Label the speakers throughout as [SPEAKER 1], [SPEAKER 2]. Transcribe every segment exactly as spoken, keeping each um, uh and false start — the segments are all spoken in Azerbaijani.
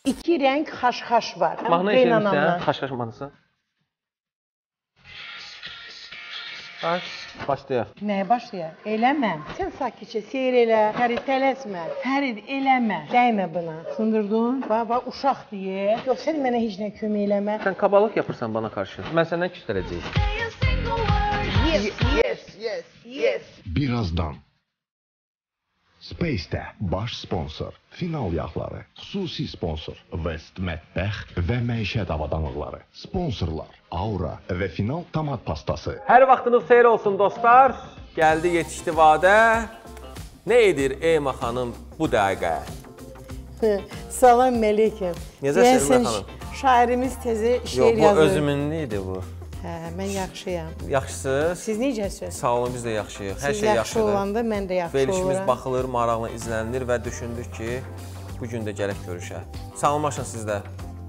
[SPEAKER 1] İki rəng xaş-xaş var.
[SPEAKER 2] Mahnı eşitmişsən, xaş-xaş mahnısı. Baş, başlayaq.
[SPEAKER 1] Nəyə başlayaq? Eləmə. Sən sakitcə seyr elə. Fərid tələsmə. Fərid eləmə. Dəymə buna. Sındırdın? Baba uşaq deyə. Yox, sən mənə heç nə kömək eləmə.
[SPEAKER 2] Sən kabalıq yapırsan bana qarşı. Mən səndən küstərəcəyim.
[SPEAKER 1] Yes, yes, yes, yes.
[SPEAKER 3] Birazdan. Space'də baş sponsor, final yağları, xüsusi sponsor, West Mətbəx və məişət avadanlıqları, sponsorlar, Aura və final tomat pastası.
[SPEAKER 2] Hər vaxtınız xeyir olsun dostlar. Gəldi yetişdi vadə. Nə edir Eyma xanım bu dəqiqə?
[SPEAKER 1] Salam Məlikəm.
[SPEAKER 2] Necə Eyma xanım?
[SPEAKER 1] Şairimiz təzə şeir yazır.
[SPEAKER 2] Yox, bu özümünlü idi bu.
[SPEAKER 1] Hə, mən yaxşıyam.
[SPEAKER 2] Yaxşısınız?
[SPEAKER 1] Siz necəsiniz?
[SPEAKER 2] Sağ olun, biz də yaxşıyıq. Hər
[SPEAKER 1] Siz
[SPEAKER 2] şey yaxşıdır.
[SPEAKER 1] Siz yaxşı olanda mən də yaxşı oluram.
[SPEAKER 2] Verilişimiz baxılır, maraqla izlənilir və düşündük ki, bugün də gərək görüşək. Salamlaşın sizdə.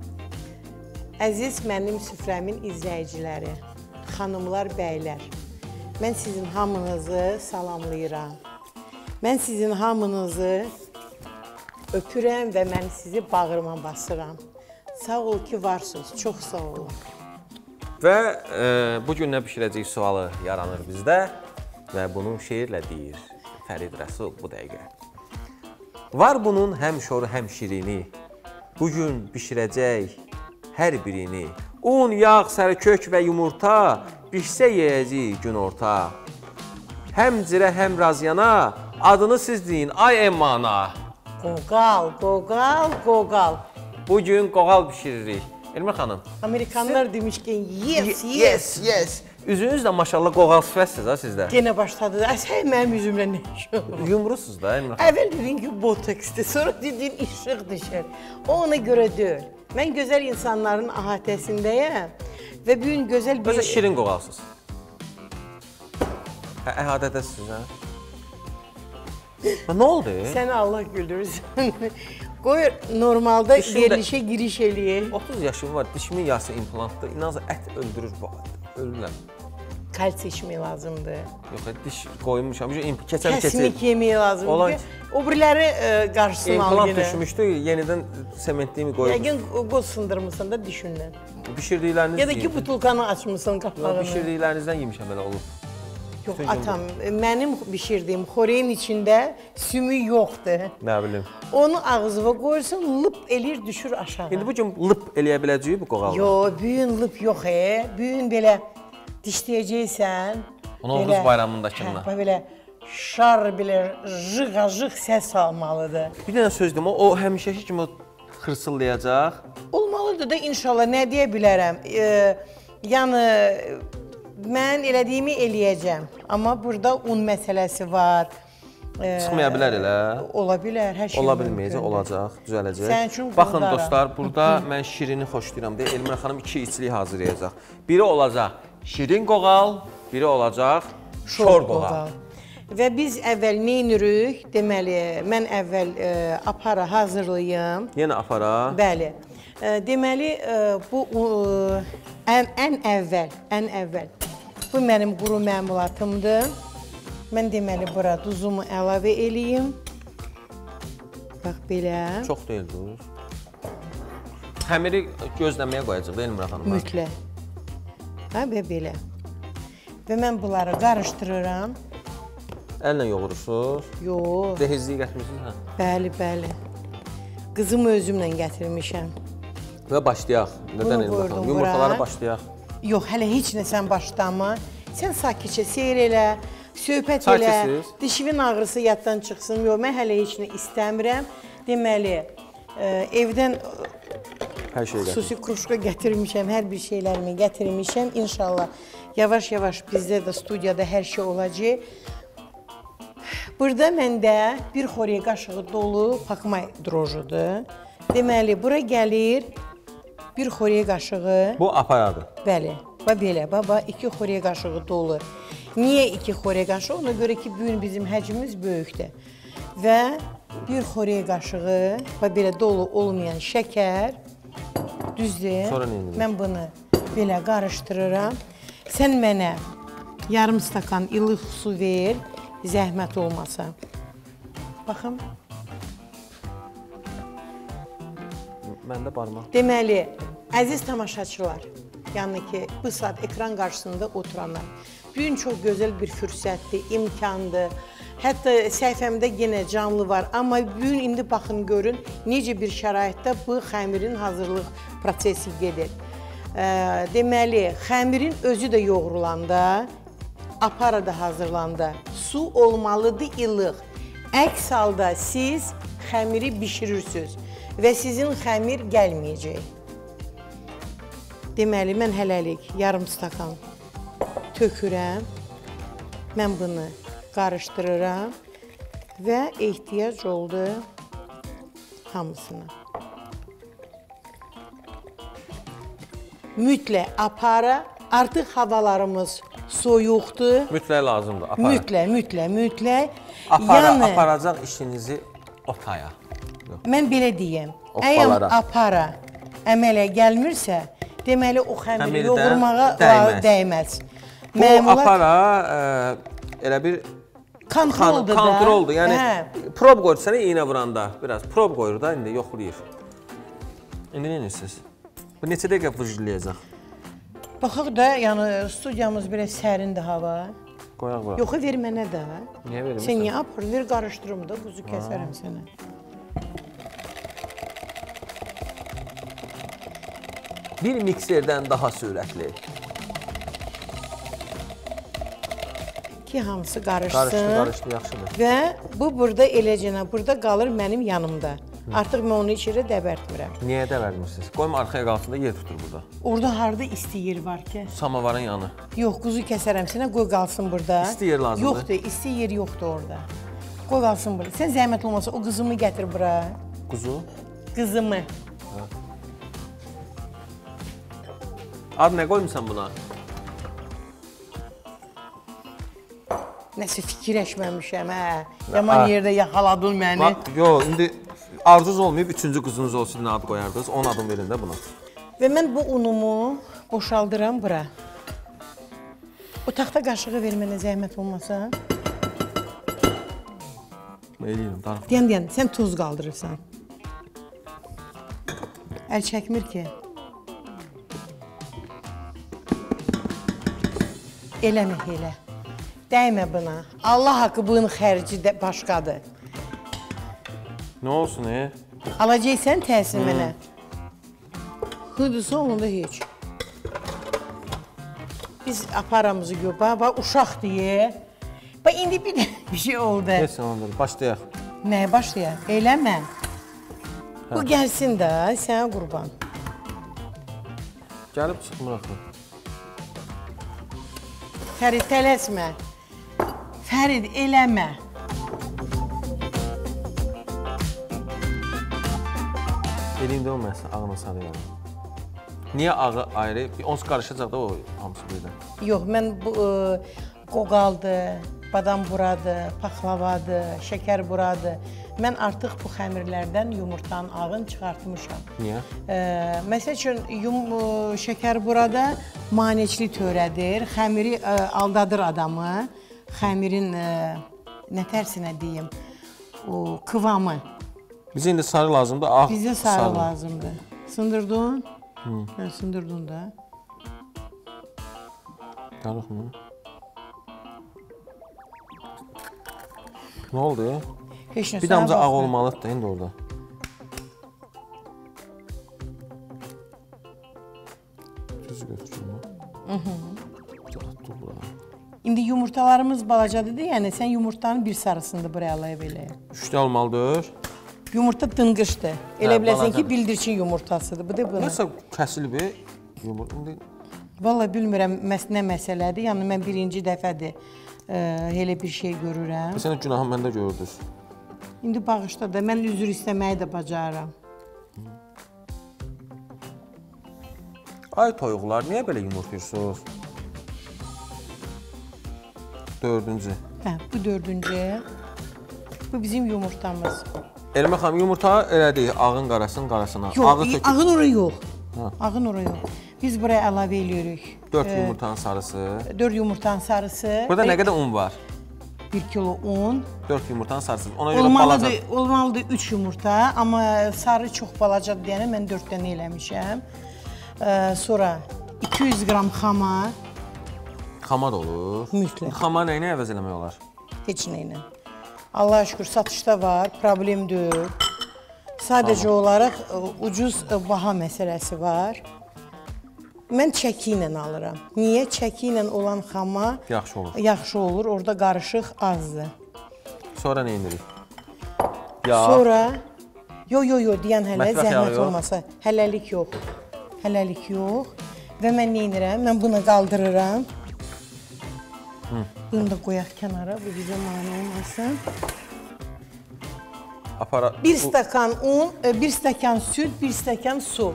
[SPEAKER 1] Əziz mənim süfrəmin izləyiciləri, xanımlar, bəylər, mən sizin hamınızı salamlayıram. Mən sizin hamınızı öpürəm və mən sizi bağrıma basıram. Sağ ol ki, varsınız. Çox sağ olun.
[SPEAKER 2] Və e, bugün nə bişirəcək sualı yaranır bizdə və bunu şeirlə deyir Fərid Rəsul bu dəqiqə. Var bunun həm şoru, həm şirini, bugün bişirəcək hər birini. Un, yağ, sərkök və yumurta, bişsə yeyəcək gün orta. Həm cirə, həm razyana, adını siz deyin, ay Emmana.
[SPEAKER 1] Qoqal, qoqal, qoqal.
[SPEAKER 2] Bugün qoqal bişiririk. Elmir xanım.
[SPEAKER 1] Amerikanlar siz... demişkən, yes, yes,
[SPEAKER 2] yes, yes. Üzünüz də maşallah qoğal sifətsiz ha sizdə.
[SPEAKER 1] Yenə başladı. Sən mənim üzümlə nə işin var?
[SPEAKER 2] Yumrusunuz da Elmir xanım.
[SPEAKER 1] Əvvəl dedin ki, botoksdir, sonra dedin işıq düşər. O ona görə deyil. Mən gözəl insanların ahətəsindəyəm və bu gün gözəl bir...
[SPEAKER 2] Özə şirin qoğalsınız. Hə, əhadədəsiniz, hə? Nə oldu?
[SPEAKER 1] Səni Allah güldürsün. Qoy, normalda verilişə giriş eləyək.
[SPEAKER 2] otuz yaşım var, dişimin yası implantdır. İnansa ət öldürür bu adı. Ölürəm.
[SPEAKER 1] Kalsi içmək lazımdır.
[SPEAKER 2] Yox, diş qoymuşam. Keçər keçir.
[SPEAKER 1] Kəsmik yemək lazımdır
[SPEAKER 2] Olan...
[SPEAKER 1] ki, o biriləri e, qarşısını al
[SPEAKER 2] İmplant düşmüşdü, yenidən sementliyimi qoymuş.
[SPEAKER 1] Yəqin qoz sındırmışsan da düşündən.
[SPEAKER 2] Bişirdikləriniz...
[SPEAKER 1] Ya da ki, butulkanı açmışsan qapağını.
[SPEAKER 2] Bişirdiklərinizdən yemişəm elə olub.
[SPEAKER 1] Yox, atam, mənim bişirdiyim xoreyin içində sümük yoxdur.
[SPEAKER 2] Nə bilim.
[SPEAKER 1] Onu ağzıva qoyursan, lıp eləyir, düşür aşağı.
[SPEAKER 2] İndi bu gün lıp eləyə biləcəyik bu qoğalı?
[SPEAKER 1] Yox, büyün lıp yox, e. Büyün belə dişləyəcəksən.
[SPEAKER 2] Novruz bayramındakından.
[SPEAKER 1] Hə, belə şar, belə jığa-jıq səs almalıdır.
[SPEAKER 2] Bir dənə söz deyim, o həmişəki kimi xırsıllayacaq.
[SPEAKER 1] Olmalıdır da inşallah, nə deyə bilərəm. E, yəni... Mən elədiyimi eləyəcəm, amma burada un məsələsi var.
[SPEAKER 2] Çıxmaya bilər elə?
[SPEAKER 1] Ola bilər, hər şey
[SPEAKER 2] mümkündür. Ola bilməyəcək, olacaq, düzələcək.
[SPEAKER 1] Sənin üçün
[SPEAKER 2] baxın
[SPEAKER 1] qurdarım.
[SPEAKER 2] Dostlar, burada mən şirini xoşlayıram deyə Elmira xanım iki içlik hazırlayacaq. Biri olacaq şirin qoğal, biri olacaq şor qoğal.
[SPEAKER 1] Və biz əvvəl nə edirik? Deməli, mən əvvəl e, apara hazırlayım.
[SPEAKER 2] Yenə apara?
[SPEAKER 1] Bəli. E, deməli, e, bu e, ən, ən əvvəl, ən əvvəl. Bu mənim quru məmulatımdır. Mən deməli, bura duzumu əlavə eləyim. Bax, belə.
[SPEAKER 2] Çox deyil, duz. Xəmiri gözləməyə qoyacaq da Elmira xanım.
[SPEAKER 1] Mütləq. Ha, və belə. Və mən bunları qarışdırıram.
[SPEAKER 2] Əllə yoğurursunuz?
[SPEAKER 1] Yox.
[SPEAKER 2] Dehizliyi gətirirsiniz, hə?
[SPEAKER 1] Bəli, bəli. Qızımı özümlə gətirmişəm.
[SPEAKER 2] Və başlayaq. Nədən Elmira xanım? Yumurtaları başlayaq.
[SPEAKER 1] Yox, hələ heç nə sən başlama. Sən sakitcə seyr elə, söhbət elə.
[SPEAKER 2] Sakitsiz?
[SPEAKER 1] Dişimin ağrısı yaddan çıxsın. Yox, mən hələ heç nə istəmirəm. Deməli, e, evdən
[SPEAKER 2] hər şey
[SPEAKER 1] xüsusi kruşka gətirmişəm, hər bir şeylərimi gətirmişəm. İnşallah yavaş-yavaş bizdə də studiyada hər şey olacaq. Burada məndə bir xorey qaşığı dolu pakmay drojudur. Deməli, bura gəlir bir xorey qaşığı.
[SPEAKER 2] Bu aparadır.
[SPEAKER 1] Bəli. Və belə, baba, iki xorey qaşığı dolu. Niyə iki xorey qaşığı? Ona görə ki, bu gün bizim həcmimiz böyükdür. Və bir xorey qaşığı və belə dolu olmayan şəkər, düzdür.
[SPEAKER 2] Sonra nə edilir?
[SPEAKER 1] Mən bunu belə qarışdırıram. Sən mənə yarım stakan ilıq su ver, zəhmət olmasa. Baxın.
[SPEAKER 2] Məndə barmaq.
[SPEAKER 1] Deməli, əziz tamaşaçılar, yəni ki, bu saat ekran qarşısında oturanlar, bu gün çox gözəl bir fürsətdir, imkandır. Hətta səhifəmdə yenə canlı var, amma bu gün indi baxın görün, necə bir şəraitdə bu xəmirin hazırlıq prosesi gedir. E, deməli, xəmirin özü də yoğrulanda, apara da hazırlanda su olmalıdır ilıq. Əks halda siz xəmiri bişirirsiniz və sizin xəmir gəlməyəcək. Deməli, mən hələlik yarım stakan tökürəm, mən bunu qarışdırıram və ehtiyac oldu hamısına. Mütləq apara, artıq havalarımız soyuqdur.
[SPEAKER 2] Mütləq lazımdır, apara.
[SPEAKER 1] Mütləq, mütləq, mütləq.
[SPEAKER 2] Apara,
[SPEAKER 1] yəni,
[SPEAKER 2] aparacaq işinizi otaya. Yox.
[SPEAKER 1] Mən belə deyəm,
[SPEAKER 2] Oppalara.
[SPEAKER 1] əgər apara əmələ gəlmirsə, deməli o xəmiri
[SPEAKER 2] Xəmirdən
[SPEAKER 1] yoğurmağa
[SPEAKER 2] dəyməz.
[SPEAKER 1] dəyməz.
[SPEAKER 2] Bu
[SPEAKER 1] Məmulat
[SPEAKER 2] apara e, elə bir
[SPEAKER 1] kontroldur da.
[SPEAKER 2] kontroldur. Yəni
[SPEAKER 1] Hə.
[SPEAKER 2] prob qoyur sənə iynə vuranda, biraz prob qoyur da, indi yoxlayır. İndi nə edirsiniz? Bu neçə dəqiqə vıjlayacaq?
[SPEAKER 1] Baxaq da, yəni studiyamız biraz sərindir hava.
[SPEAKER 2] Qoyaq bura.
[SPEAKER 1] Yoxu ver mənə də.
[SPEAKER 2] Niyə verirsən?
[SPEAKER 1] Sən niyə apar? Ver qarışdırım da, quzu kəsərəm sənə.
[SPEAKER 2] Bir mikserdən daha sürətli.
[SPEAKER 1] Ki hamısı qarışsın.
[SPEAKER 2] Qarışdı, qarışdı, yaxşıdır.
[SPEAKER 1] Və bu burada eləcənə, burada qalır mənim yanımda. Artıq mən onu içeri dəbərtmirəm.
[SPEAKER 2] Niyə də vermirsiniz? Qoyma arxaya qalsın da yer tutur burada.
[SPEAKER 1] Orada harda isti yer var ki?
[SPEAKER 2] Samavarın yanı.
[SPEAKER 1] Yox, quzu kəsərəm sənə, qoy qalsın burada.
[SPEAKER 2] İsti yer lazımdır.
[SPEAKER 1] Yoxdur, isti yer yoxdur orada. Qoy qalsın burada. Sən zəhmət olmasa o qızımı gətir bura.
[SPEAKER 2] Quzu.
[SPEAKER 1] Qızımı.
[SPEAKER 2] Ad nə qoymusan buna?
[SPEAKER 1] Nəsə fikirləşməmişəm, hə. Yaman yerdə yaxaladın məni.
[SPEAKER 2] Bax, yox, indi arzuz olmayıb, üçüncü qızınız olsun, nə ad qoyardınız, on adım verin də buna.
[SPEAKER 1] Və mən bu unumu boşaldıram bura. O taxta qaşığı ver mənə zəhmət olmasa.
[SPEAKER 2] Eləyirəm, darıq.
[SPEAKER 1] Deyən, deyən, sən tuz qaldırırsan. Əl çəkmir ki. Eləmə, elə. Dəymə buna. Allah haqqı bunun xərci də başqadır.
[SPEAKER 2] Nə olsun, e?
[SPEAKER 1] Alacaqsən təsir mənə. Hıdısı olunda heç. Biz aparamızı gör. Bax, bax, uşaq deyə. Bax, indi bir, bir şey oldu.
[SPEAKER 2] Neyse, ondur, başlayaq.
[SPEAKER 1] Nəyə başlayaq? Eləmə. Bu gəlsin də, sənə qurban.
[SPEAKER 2] Gəlib çıxmır axı.
[SPEAKER 1] Fərid, tələsmə. Fərid, eləmə.
[SPEAKER 2] Eləyim də o məsələ, ağına sarı yana. Niyə ağı ayrı? Onsuz qarışacaq da o hamısı birdən.
[SPEAKER 1] Yox, mən bu ə, qoğaldır, badam buradır, paxlavadır, şəkər buradır. Mən artıq bu xəmirlərdən yumurtanın ağını çıxartmışam.
[SPEAKER 2] Niyə?
[SPEAKER 1] Ə, məsəl üçün, yum, ə, şəkər burada maneçli törədir, xəmiri ə, aldadır adamı. Xəmirin, ə, nə tərsinə deyim, o kıvamı.
[SPEAKER 2] Bizə indi sarı lazımdır, ağ
[SPEAKER 1] Bizə sarı, sarı lazımdır. Sındırdın? Hı. Hə, sındırdın da.
[SPEAKER 2] Darıq mı? Nə oldu ya?
[SPEAKER 1] Heç nə,
[SPEAKER 2] Bir damca ağ olmalıdır da indi orada. Düzü götürürüm. Hı hı. Dur bura.
[SPEAKER 1] İndi yumurtalarımız balacadır da, yəni sən yumurtanın bir sarısını da buraya alaya belə.
[SPEAKER 2] Üçdə olmalıdır.
[SPEAKER 1] Yumurta dınqışdır. Elə
[SPEAKER 2] Hə,
[SPEAKER 1] biləsən ki,
[SPEAKER 2] balacadır.
[SPEAKER 1] bildirçin yumurtasıdır. Bu da buna.
[SPEAKER 2] Nəsə kəsilib yumurta. İndi
[SPEAKER 1] Vallahi bilmirəm məs nə məsələdir. Yəni mən birinci dəfədir ə, elə bir şey görürəm.
[SPEAKER 2] sən günahı məndə gördünüz.
[SPEAKER 1] İndi bağışla da mən üzr istəməyi də bacarıram.
[SPEAKER 2] Ay toyuqlar, niyə belə yumurtayırsınız? Dördüncü.
[SPEAKER 1] Hə, bu dördüncü. Bu bizim yumurtamız.
[SPEAKER 2] Elmə xanım, yumurta elədik, ağın qarasın, qarasına.
[SPEAKER 1] Yox,
[SPEAKER 2] Ağı töküb.
[SPEAKER 1] ağın ora yox.
[SPEAKER 2] Ha.
[SPEAKER 1] Ağın ora yox. Biz buraya əlavə edirik.
[SPEAKER 2] Dörd yumurtanın sarısı.
[SPEAKER 1] Dörd yumurtanın sarısı.
[SPEAKER 2] Burada
[SPEAKER 1] və
[SPEAKER 2] nə qədər un var?
[SPEAKER 1] bir kilo un.
[SPEAKER 2] dörd yumurtanın sarısız. Ona görə balaca...
[SPEAKER 1] Olmalıdır üç yumurta, amma sarı çox balacadır deyənə mən dörd dənə eləmişəm. Sonra iki yüz qram xamar.
[SPEAKER 2] Xamar olur.
[SPEAKER 1] Mütləq.
[SPEAKER 2] Xamar nə ilə əvəz eləmək olar?
[SPEAKER 1] Heç nə ilə. Allah'a şükür satışda var, problem deyil. Sadəcə olaraq ucuz baha məsələsi var. Mən çəki ilə alıram. Niyə? Çəki ilə olan xama
[SPEAKER 2] yaxşı olur.
[SPEAKER 1] Yaxşı olur, orada qarışıq azdır.
[SPEAKER 2] Sonra nə edirik? Ya.
[SPEAKER 1] Sonra, yo yo yo deyən hələ
[SPEAKER 2] Mətbəx
[SPEAKER 1] zəhmət olmasa, hələlik yox. Hələlik yox. Və mən nə edirəm? Mən bunu qaldırıram. Hı. Bunu da qoyaq kənara, bu bizə mane olmasın.
[SPEAKER 2] Apara...
[SPEAKER 1] Bir stəkan un, bir stəkan süd, bir stəkan su.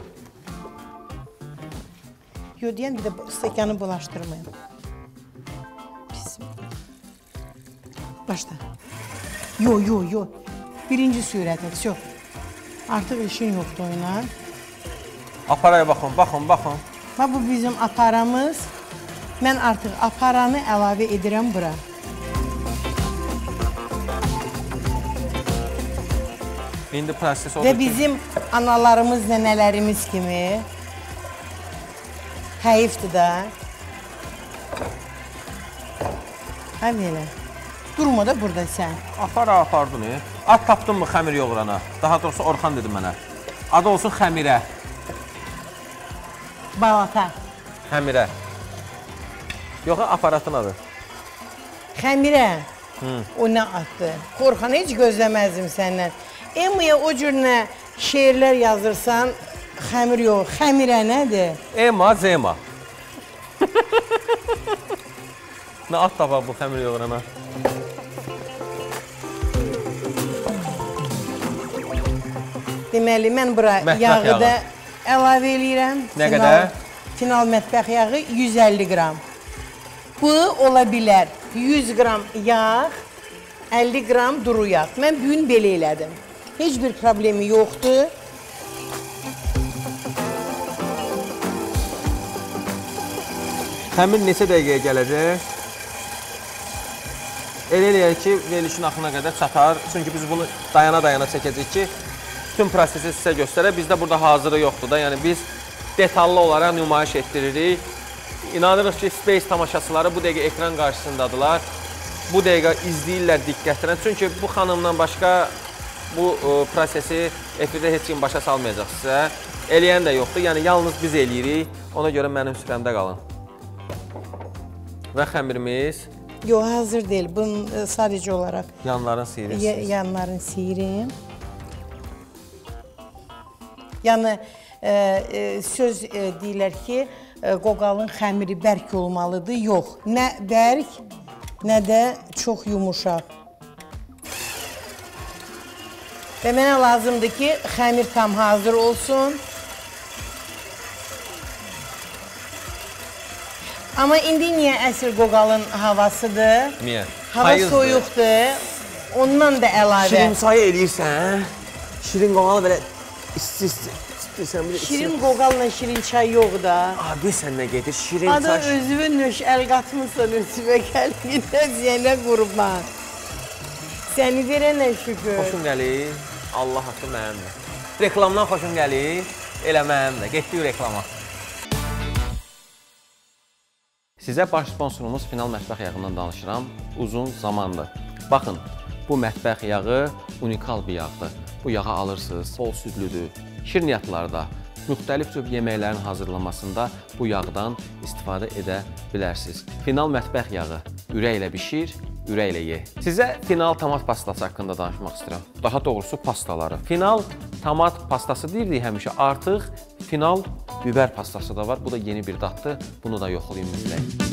[SPEAKER 1] Yo deyən bir də stəkanı bulaşdırmayın. Bismillah. Başla. Yo yo yo. Birinci sürətdir, yox. Artıq işin yoxdur oyna.
[SPEAKER 2] Aparaya baxın, baxın, baxın.
[SPEAKER 1] Bax bu bizim aparamız. Mən artıq aparanı əlavə edirəm bura.
[SPEAKER 2] İndi proses olur
[SPEAKER 1] Və
[SPEAKER 2] ki...
[SPEAKER 1] bizim analarımız, nənələrimiz kimi həyifdir də. Hə belə. Durma da burada sən.
[SPEAKER 2] Apara, apardın, e. Ad tapdın mı xəmir yoğurana? Daha doğrusu Orxan dedi mənə. Adı olsun xəmirə.
[SPEAKER 1] Balata.
[SPEAKER 2] Xəmirə. Yox, aparatın adı.
[SPEAKER 1] Xəmirə.
[SPEAKER 2] Hı.
[SPEAKER 1] O nə addır? Qorxan, heç gözləməzdim səndən. Emma'ya o cür nə şeirlər yazırsan, xəmir yox. Xəmirə nədir?
[SPEAKER 2] Emma, Zema. Nə ad tapar bu xəmir yoğurana?
[SPEAKER 1] Deməli, mən bura
[SPEAKER 2] Mətbəx
[SPEAKER 1] yağı
[SPEAKER 2] yağı.
[SPEAKER 1] da əlavə eləyirəm.
[SPEAKER 2] Nə
[SPEAKER 1] Final-
[SPEAKER 2] qədər?
[SPEAKER 1] Final mətbəx yağı yüz əlli qram. Bu ola bilər yüz qram yağ, əlli qram duru yağ. Mən bu gün belə elədim. Heç bir problemi yoxdur.
[SPEAKER 2] Xəmir neçə dəqiqəyə gələcək? Elə eləyək ki, verilişin axına qədər çatar. Çünki biz bunu dayana-dayana çəkəcəyik ki, bütün prosesi sizə göstərək. Bizdə burada hazırı yoxdur da. Yəni biz detallı olaraq nümayiş etdiririk. İnanırıq ki, Space tamaşaçıları bu dəqiqə ekran qarşısındadılar. Bu dəqiqə izləyirlər diqqətlə. Çünki bu xanımdan başqa bu ə, prosesi efirdə heç kim başa salmayacaq sizə. Eləyən də yoxdur. Yəni yalnız biz eləyirik. Ona görə mənim sürəmdə qalın. Və xəmirimiz
[SPEAKER 1] Yox, hazır deyil. Bunun e, sadəcə olaraq
[SPEAKER 2] yanların sıyırırsınız.
[SPEAKER 1] yanların siyirim. Yəni e, e, söz e, deyirlər ki, e, qoqalın xəmiri bərk olmalıdır. Yox, nə bərk, nə də çox yumuşaq. Və mənə lazımdır ki, xəmir tam hazır olsun. Amma indi niyə əsr qoqalın havasıdır?
[SPEAKER 2] Niyə?
[SPEAKER 1] Hava
[SPEAKER 2] Payızdır.
[SPEAKER 1] soyuqdur. Ondan da əlavə.
[SPEAKER 2] Şirin sayı eləyirsən, şirin qoğalı belə isti-isti istəyirsən.
[SPEAKER 1] Şirin qoqalla şirin çay yox da.
[SPEAKER 2] Abi sən nə gedir? Şirin
[SPEAKER 1] Ada
[SPEAKER 2] çay.
[SPEAKER 1] özüvə nöş əl qatmışsan özüvə gəlmində ziyənə qurban. Səni verənə şükür.
[SPEAKER 2] Xoşun gəlir. Allah haqqı mənimdir. Reklamdan xoşun gəlir. Elə mənimdir. Getdik reklama. Sizə baş sponsorumuz Final Mətbəx yağından danışıram. Uzun zamandır. Baxın, bu mətbəx yağı unikal bir yağdır. Bu yağı alırsınız, bol südlüdür. Şirniyyatlarda, müxtəlif cür yeməklərin hazırlanmasında bu yağdan istifadə edə bilərsiniz. Final mətbəx yağı ürəklə bişir, ürəklə ye. Sizə final tomat pastası haqqında danışmaq istəyirəm. Daha doğrusu pastaları. Final tomat pastası deyirdik həmişə, artıq final biber pastası da var. Bu da yeni bir daddır. Bunu da yoxlayın izləyin.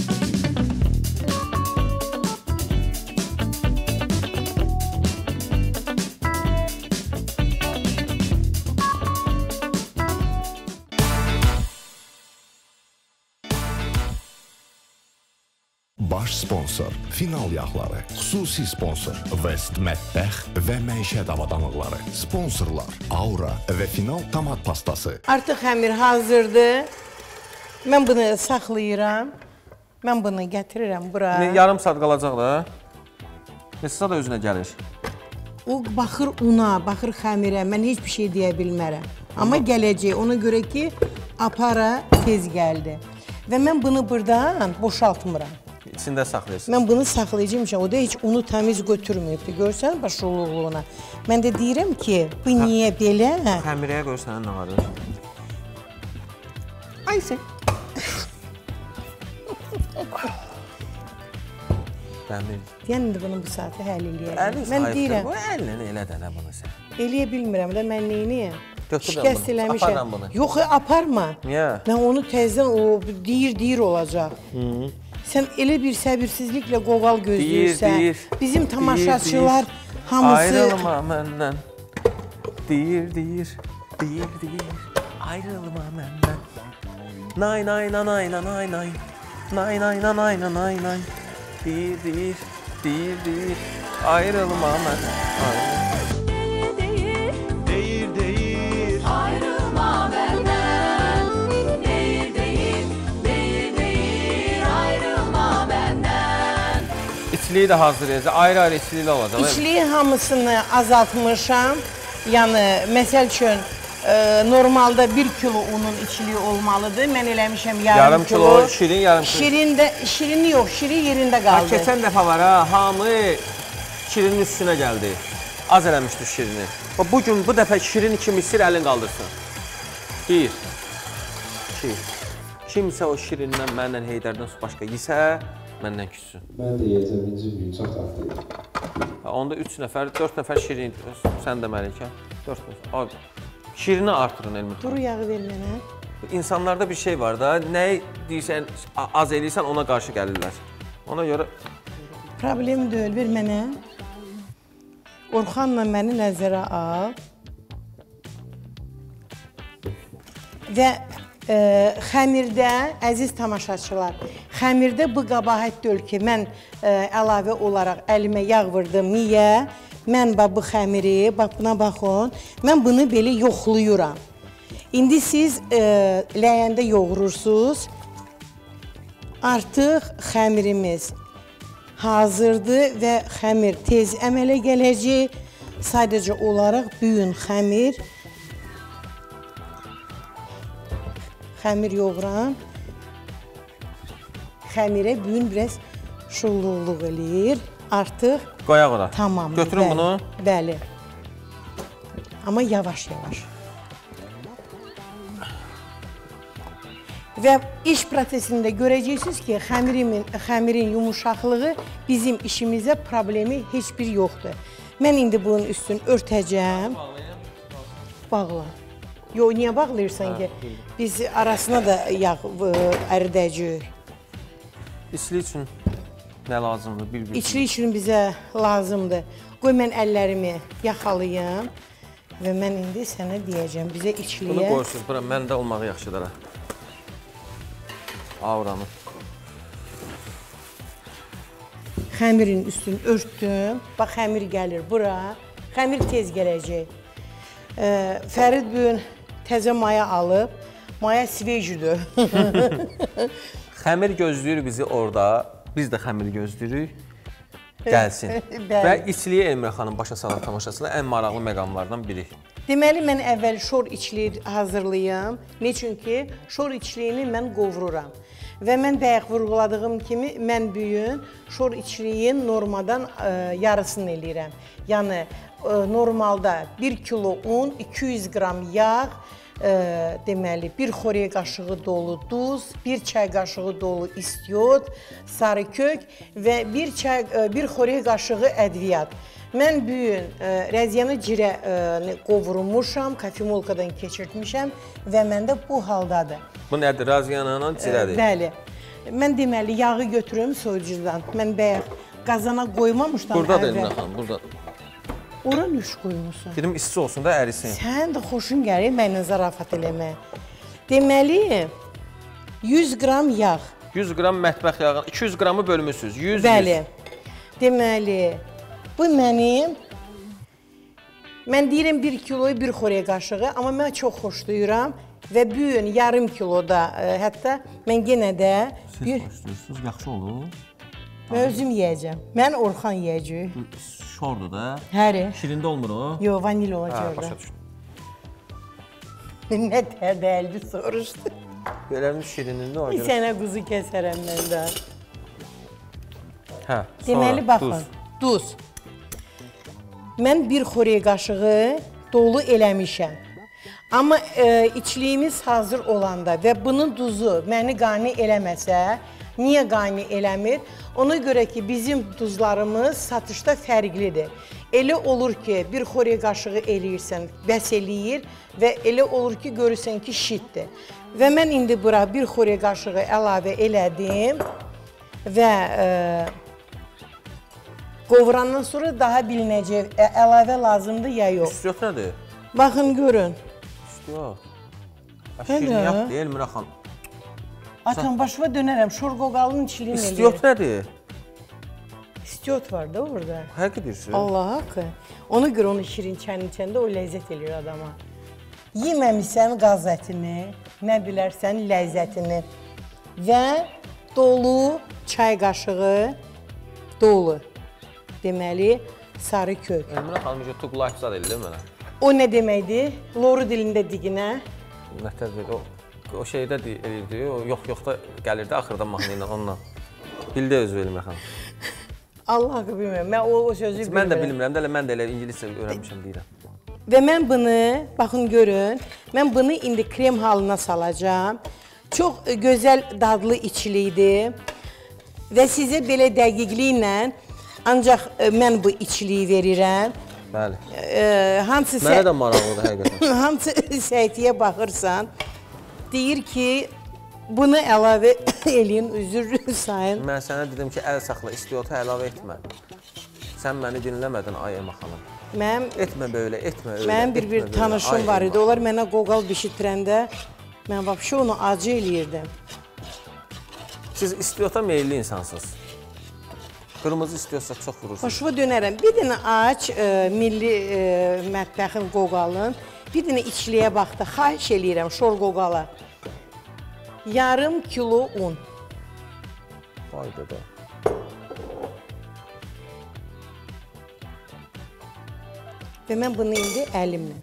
[SPEAKER 3] Baş sponsor Final yağları, xüsusi sponsor West Mətbəx və məişət avadanlıqları, sponsorlar Aura və Final tomat pastası.
[SPEAKER 1] Artıq xəmir hazırdır. Mən bunu saxlayıram. Mən bunu gətirirəm bura.
[SPEAKER 2] Yarım saat qalacaq da. Mesut'a da özünə gəlir.
[SPEAKER 1] O baxır una, baxır xəmirə, mən heç bir şey deyə bilmərəm. Amma gələcək, ona görə ki, apara tez gəldi. Və mən bunu buradan boşaltmıram.
[SPEAKER 2] İçində saxlayırsın.
[SPEAKER 1] Mən bunu saxlayacağım, o da heç unu təmiz götürməyibdi. Görsən başlıqlığına. Mən də deyirəm ki, bu niyə belə?
[SPEAKER 2] Xəmirəyə qoy sənin nağarır.
[SPEAKER 1] Aysə.
[SPEAKER 2] Dəmir.
[SPEAKER 1] Yəni indi bunu bu saatı həll eləyəcəm.
[SPEAKER 2] Əlin
[SPEAKER 1] Mən deyirəm,
[SPEAKER 2] bu əlini elə dənə bunu sən.
[SPEAKER 1] eləyə bilmirəm də mən neyniyəm?
[SPEAKER 2] Götür
[SPEAKER 1] Şikəst
[SPEAKER 2] bunu,
[SPEAKER 1] eləmişəm.
[SPEAKER 2] aparam bunu.
[SPEAKER 1] Yox, aparma.
[SPEAKER 2] Niyə?
[SPEAKER 1] Mən onu təzdən o deyir-deyir olacaq. Hı. Sən elə bir səbirsizliklə qoval gözləyirsən.
[SPEAKER 2] Deyir, deyir.
[SPEAKER 1] Bizim tamaşaçılar
[SPEAKER 2] deyir, deyir.
[SPEAKER 1] hamısı...
[SPEAKER 2] Ayrılma məndən. Deyir, deyir, deyir, deyir. Ayrılma məndən. Nay, nay, nay, nay, nay, nay. Nay, nay, nay, nay, nay, nay. Deyir, deyir, deyir, deyir. Ayrılma məndən.
[SPEAKER 4] Deyir, deyir, deyir, ayrılma benden. Deyir, deyir, deyir, deyir, ayrılma benden.
[SPEAKER 2] İçliyi də hazırlayacaq. Ayrı-ayrı içliyi olacaq.
[SPEAKER 1] İçliyi hamısını azaltmışam. Yəni, məsəl üçün, e, normalda bir kilo unun içliyi olmalıdır. Mən eləmişəm yarım,
[SPEAKER 2] Yarım
[SPEAKER 1] kilo.
[SPEAKER 2] kilo, şirin yarım kilo.
[SPEAKER 1] Şirin də, şirini yox, şirin yerində
[SPEAKER 2] Ha,
[SPEAKER 1] qaldı.
[SPEAKER 2] keçən dəfə var ha, hamı şirinin üstünə gəldi. Az eləmişdi şirini. Bugün bu dəfə şirin kimi isir, əlin qaldırsın. Bir, iki. Kimsə o şirindən məndən Heydərdən başqa yesə, məndən küssün.
[SPEAKER 5] Mən də yeyəcəm, birinci gün çox tatlıydı.
[SPEAKER 2] Onda üç nəfər, dörd nəfər şirin, sən də Məlikə, dörd nəfər. Şirini artırın Elmir.
[SPEAKER 1] Duru yağı ver mənə.
[SPEAKER 2] İnsanlarda bir şey var da, nə deyirsən, az eləyirsən ona qarşı gəlirlər. Ona görə...
[SPEAKER 1] Problem deyil, ver mənə. Orxanla məni nəzərə al. Və e, xəmirdə, əziz tamaşaçılar, xəmirdə bu qəbahət deyil ki, mən e, əlavə olaraq əlimə yağ vurdım. Niyə? Mən bax bu xəmiri, bax buna baxın, mən bunu belə yoxluyuram. İndi siz e, ləyəndə yoğurursunuz. Artıq xəmirimiz hazırdır və xəmir tez əmələ gələcək. Sadəcə olaraq büyün xəmir. Xəmir yoğuram. Xəmirə büyün biraz şulluqluq eləyir. Artıq
[SPEAKER 2] Qoyaq ora.
[SPEAKER 1] tamam.
[SPEAKER 2] Götürün
[SPEAKER 1] bəli,
[SPEAKER 2] bunu.
[SPEAKER 1] Bəli. Amma yavaş-yavaş. Və iş prosesində görəcəksiniz ki, xəmirimin, xəmirin yumuşaqlığı bizim işimizə problemi heç bir yoxdur. Mən indi bunun üstünü örtəcəm. Bağla. Yox, niyə bağlayırsan ki? Biz arasına da yağ əridəcəyik.
[SPEAKER 2] İçli üçün nə lazımdır? Bir-bir.
[SPEAKER 1] İçli üçün bizə lazımdır. Qoy mən əllərimi yaxalayım və mən indi sənə deyəcəm, bizə
[SPEAKER 2] Bunu
[SPEAKER 1] içliyə...
[SPEAKER 2] qoyursunuz, bura məndə olmağı yaxşıdır. Avranı.
[SPEAKER 1] Xəmirin üstünü örtdüm. Bax, xəmir gəlir bura. Xəmir tez gələcək. E, Fərid bugün təzə maya alıb. Maya svejüdür.
[SPEAKER 2] Xəmir gözləyir bizi orada. Biz də xəmir gözləyirik. Gəlsin.
[SPEAKER 1] Bəli.
[SPEAKER 2] Və içliyə Elmira xanım başa salır tamaşasına ən maraqlı məqamlardan biri.
[SPEAKER 1] Deməli, mən əvvəl şor içliyi hazırlayım. Neçün ki, şor içliyini mən qovururam. Və mən bayaq vurğuladığım kimi, mən bugün şor içliyin normadan e, yarısını eləyirəm. Yəni, e, normalda bir kilo un, iki yüz qram yağ, e, deməli, bir xorey qaşığı dolu duz, bir çay qaşığı dolu istiot, sarı kök və bir, çay, e, bir xorey qaşığı ədviyyat. Mən bugün e, rəziyanı cirə e, qovurmuşam, kafemolkadan keçirtmişəm və məndə bu haldadır.
[SPEAKER 2] Bu nədir? Raziyanla cirədir.
[SPEAKER 1] Bəli. Mən deməli yağı götürüm soyucudan. Mən bayaq qazana qoymamışdan
[SPEAKER 2] Burada da
[SPEAKER 1] əvvəl.
[SPEAKER 2] Elmira xanım, burada.
[SPEAKER 1] Ora nüş qoymusan.
[SPEAKER 2] Dedim isti olsun da ərisin.
[SPEAKER 1] Sən də xoşun gəlir mənlə zarafat eləməyə. Deməli yüz qram yağ.
[SPEAKER 2] yüz qram mətbəx yağı, iki yüz qramı bölmüsünüz. yüz,
[SPEAKER 1] Bəli.
[SPEAKER 2] yüz.
[SPEAKER 1] Deməli bu mənim mən deyirəm bir kiloyu bir xorey qaşığı, amma mən çox xoşlayıram və bu gün yarım kiloda, ə, hətta mən yenə də
[SPEAKER 2] Siz
[SPEAKER 1] bir
[SPEAKER 2] xoşlayırsınız, yaxşı olur.
[SPEAKER 1] Mən özüm yeyəcəm. Mən Orxan yeyəcək.
[SPEAKER 2] Şordur da.
[SPEAKER 1] Həri.
[SPEAKER 2] Şirində olmur o?
[SPEAKER 1] Yo, vanil
[SPEAKER 2] Hə,
[SPEAKER 1] olacaq
[SPEAKER 2] başa
[SPEAKER 1] orada.
[SPEAKER 2] düşdüm.
[SPEAKER 1] Nə tər dəyildi soruşdu.
[SPEAKER 2] Belənin şirinində o
[SPEAKER 1] Bir
[SPEAKER 2] görə.
[SPEAKER 1] sənə quzu kəsərəm mən də.
[SPEAKER 2] Hə,
[SPEAKER 1] Deməli, baxın, duz. Mən bir xörək qaşığı dolu eləmişəm. Amma e, içliyimiz hazır olanda və bunun duzu məni qani eləməsə, niyə qani eləmir? Ona görə ki, bizim duzlarımız satışda fərqlidir. Elə olur ki, bir xörək qaşığı eləyirsən, bəs eləyir və elə olur ki, görürsən ki, şitdir. Və mən indi bura bir xörək qaşığı əlavə elədim və e, qovurandan sonra daha bilinəcək, ə, əlavə lazımdır ya yox.
[SPEAKER 2] İstiot nədir?
[SPEAKER 1] Baxın, görün.
[SPEAKER 2] İstiot. Şirniyyat deyil, Miraxan.
[SPEAKER 1] Atan başıma dönərəm, şorqoqalının içiliyini eləyir.
[SPEAKER 2] İstiot nədir?
[SPEAKER 1] İstiot var da orada.
[SPEAKER 2] Həqiqi deyirsən?
[SPEAKER 1] Allah haqqı. Ona görə onu şirin çənin içəndə o ləzzət eləyir adama. Yeməmişsən qaz ətini, nə bilərsən ləzzətini və dolu çay qaşığı dolu. Deməli, sarı kök.
[SPEAKER 2] Elmira xanım necə tuqlayıbzad eləyir mənə.
[SPEAKER 1] O nə deməkdir? Loru dilində diginə.
[SPEAKER 2] Nətər deyil, o, o şeydə eləyirdi, o yox-yoxda gəlirdi axırda mahnı ilə onunla. Bildi özü Elmira xanım.
[SPEAKER 1] Allah haqqı bilmirəm, mən o, o sözü bilmirəm.
[SPEAKER 2] Mən də bilmirəm də, mən də elə ingiliscə öyrənmişəm deyirəm.
[SPEAKER 1] Və mən bunu, baxın görün, mən bunu indi krem halına salacağım. Çox gözəl dadlı içilikdir və sizə belə dəqiqliklə ancaq mən bu içiliyi verirəm.
[SPEAKER 2] Bəli.
[SPEAKER 1] E, hansı
[SPEAKER 2] Mənə də maraqlıdır həqiqətən.
[SPEAKER 1] hansı səhifəyə baxırsan, deyir ki, bunu əlavə eləyin, üzr sayın.
[SPEAKER 2] Mən sənə dedim ki, əl saxla, istiyotu əlavə etmə. Sən məni dinləmədin, ay Elmira xanım.
[SPEAKER 1] Mənim,
[SPEAKER 2] Etmə belə, etmə öyle.
[SPEAKER 1] mənim bir-bir
[SPEAKER 2] etmə belə,
[SPEAKER 1] tanışım
[SPEAKER 2] ay
[SPEAKER 1] var idi.
[SPEAKER 2] Elmira.
[SPEAKER 1] Onlar mənə qoqal bişirtirəndə mən vəbşə onu acı eləyirdim.
[SPEAKER 2] Siz istiyota meyilli insansınız. Qırmızı istiyorsa çox vurursunuz.
[SPEAKER 1] Başıma dönərəm. Bir dənə aç e, milli e, mətbəxin qoqalın. Bir dənə içliyə baxdı. Xahiş eləyirəm şor qoqala. Yarım kilo un.
[SPEAKER 2] Hayda da.
[SPEAKER 1] Və mən bunu indi əlimlə.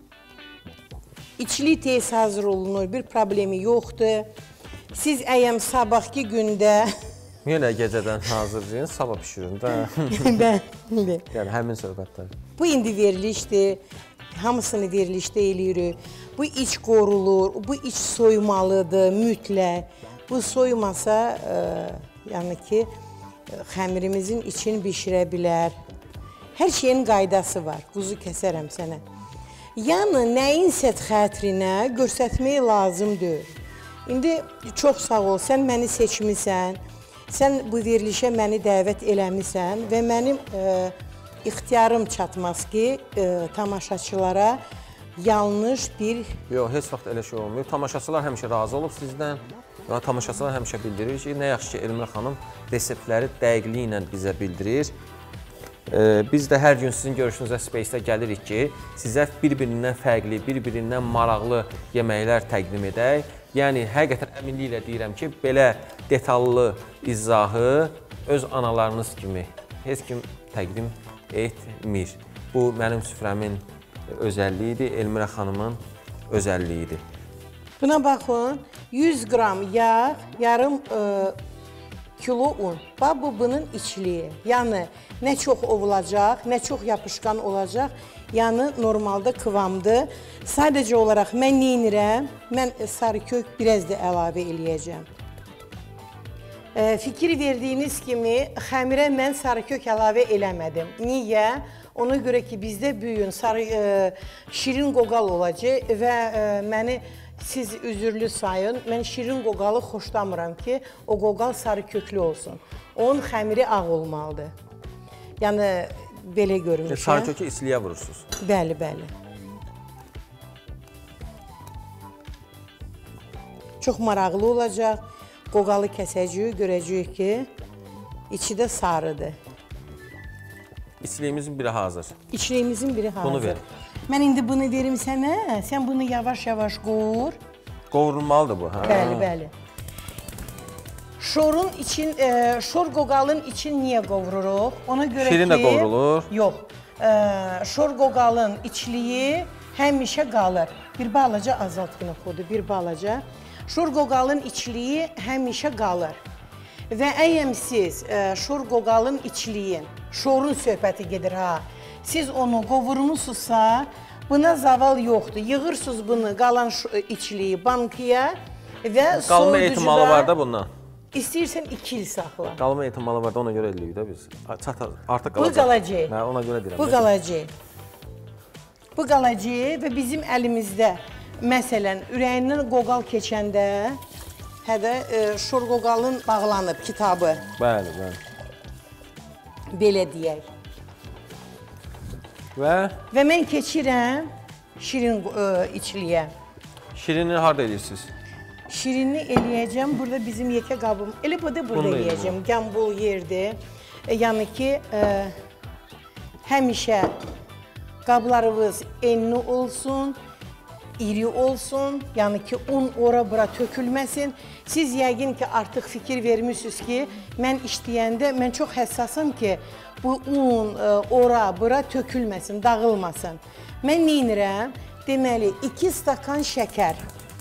[SPEAKER 1] İçli tez hazır olunur, bir problemi yoxdur. Siz əyəm sabahki gündə...
[SPEAKER 2] Yenə gecədən hazırlayın, sabah pişirin də.
[SPEAKER 1] Bəli.
[SPEAKER 2] Yəni, həmin söhbətlər.
[SPEAKER 1] Bu indi verilişdir. Hamısını verilişdə eləyirik. Bu iç qorulur, bu iç soymalıdır mütləq. Bu soymasa, e, yəni ki, xəmirimizin için bişirə bilər. Hər şeyin qaydası var. Quzu kəsərəm sənə. Yəni, nəyinsə xətrinə göstərmək lazımdır. İndi çox sağ ol, sən məni seçmisən, sən bu verilişə məni dəvət eləmisən və mənim e, ixtiyarım çatmaz ki, e, tamaşaçılara yanlış bir...
[SPEAKER 2] Yox, heç vaxt elə şey olmuyor. Tamaşaçılar həmişə razı olub sizdən. Və tamaşaçılar həmişə bildirir ki, nə yaxşı ki, Elmira xanım reseptləri dəqiqliyi ilə bizə bildirir. Ee, biz də hər gün sizin görüşünüzə Space-də gəlirik ki, sizə bir-birindən fərqli, bir-birindən maraqlı yeməklər təqdim edək. Yəni, həqiqətən əminliklə deyirəm ki, belə detallı izahı öz analarınız kimi heç kim təqdim etmir. Bu, mənim süfrəmin özəlliyidir, Elmira xanımın özəlliyidir.
[SPEAKER 1] Buna baxın, yüz qram yağ, yarım e, kilo un. Bax, bu bunun içliyi. Yəni, nə çox ovulacaq, nə çox yapışqan olacaq. Yəni, normalda kıvamdır. Sadəcə olaraq mən neyinirəm? Mən sarı kök biraz da əlavə eləyəcəm. E, fikir verdiyiniz kimi, xəmirə mən sarı kök əlavə eləmədim. Niyə? Ona görə ki, bizdə büyün, sarı, e, şirin qoqal olacaq və e, məni siz üzürlü sayın. Mən şirin qoqalı xoşlamıram ki, o qoqal sarı köklü olsun. Onun xəmiri ağ olmalıdır. Yəni, belə görmüşəm.
[SPEAKER 2] Sarı kökü isliyə vurursunuz.
[SPEAKER 1] Bəli, bəli. Çox maraqlı olacaq. Qoqalı kəsəcəyik, görəcəyik ki, içi də sarıdır.
[SPEAKER 2] İçliyimizin biri hazır.
[SPEAKER 1] İçliyimizin biri hazır.
[SPEAKER 2] Bunu ver.
[SPEAKER 1] Mən indi bunu verim sənə, sən bunu yavaş-yavaş qovur.
[SPEAKER 2] Qovurulmalıdır bu, hə?
[SPEAKER 1] Bəli, bəli. Şorun için, e, şor qoqalın için niyə qovururuq? Ona görə
[SPEAKER 2] Şirin
[SPEAKER 1] ki...
[SPEAKER 2] də qovrulur.
[SPEAKER 1] Yox. E, şor qoqalın içliyi həmişə qalır. Bir balaca azalt günü xodu, bir balaca. Şor qoqalın içliyi həmişə qalır. Və əgər siz e, şor qoqalın içliyin, şorun söhbəti gedir ha, siz onu qovurmusunuzsa, buna zaval yoxdur. Yığırsınız bunu, qalan içliyi bankaya və
[SPEAKER 2] Qalma ehtimalı var da bundan.
[SPEAKER 1] İstəyirsən iki il saxla.
[SPEAKER 2] Qalma ehtimalı var da ona görə eləyirik də biz. Çatar, artıq
[SPEAKER 1] Bu qalacaq.
[SPEAKER 2] Hə, ona görə deyirəm.
[SPEAKER 1] Bu qalacaq. Bu qalacaq və bizim əlimizdə, məsələn, ürəyindən qoqal keçəndə, hədə e, şor qoqalın bağlanıb kitabı.
[SPEAKER 2] Bəli, bəli.
[SPEAKER 1] Belə deyək.
[SPEAKER 2] Və
[SPEAKER 1] Və mən keçirəm şirin e, içliyə.
[SPEAKER 2] şirini harda edirsiniz?
[SPEAKER 1] Şirinini eləyəcəm. Burada bizim yekə qabım. Elə bu da burada
[SPEAKER 2] Bunu da
[SPEAKER 1] eləyəcəm. Gəmbul yerdir. E, yəni ki, e, həmişə qablarınız enli olsun, iri olsun. Yəni ki, un ora-bura tökülməsin. Siz yəqin ki, artıq fikir vermişsiniz ki, mən işləyəndə mən çox həssasam ki, bu un e, ora-bura tökülməsin, dağılmasın. Mən nə edirəm? Deməli, iki stakan şəkər.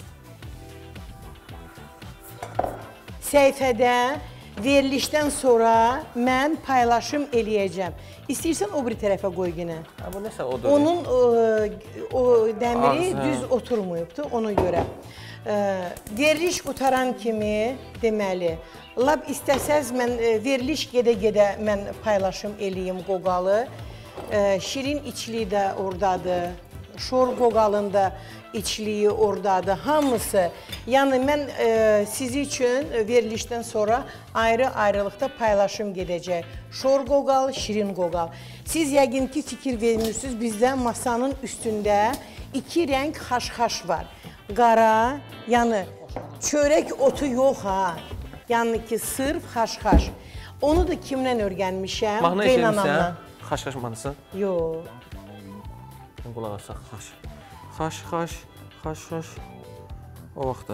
[SPEAKER 1] Səhifədə verilişdən sonra mən paylaşım eləyəcəm. İstəyirsən o bir tərəfə qoy yenə.
[SPEAKER 2] Ha, bu nəsə odur.
[SPEAKER 1] Onun e, o dəmiri
[SPEAKER 2] Az,
[SPEAKER 1] düz oturmayıbdı ona görə. E, veriliş qutaran kimi deməli, lab istəsəz mən e, veriliş gedə-gedə mən paylaşım eləyim qoqalı. E, şirin içliyi də oradadır. Şor qoqalında içliyi oradadır, hamısı. Yəni, mən e, sizi üçün verilişdən sonra ayrı-ayrılıqda paylaşım gedəcək. Şor qoqal, şirin qoqal. Siz yəqin ki, fikir vermirsiniz, bizdə masanın üstündə iki rəng xaş-xaş var. Qara, yəni çörək otu yox ha. Yəni ki, sırf xaş-xaş. Onu da kimdən öyrənmişəm?
[SPEAKER 2] Mahnı eşitmişsən? Xaş-xaş mahnısı?
[SPEAKER 1] Yox.
[SPEAKER 2] Qulaq asaq, xaş. Xaş, xaş, xaş, xaş. O vaxtda.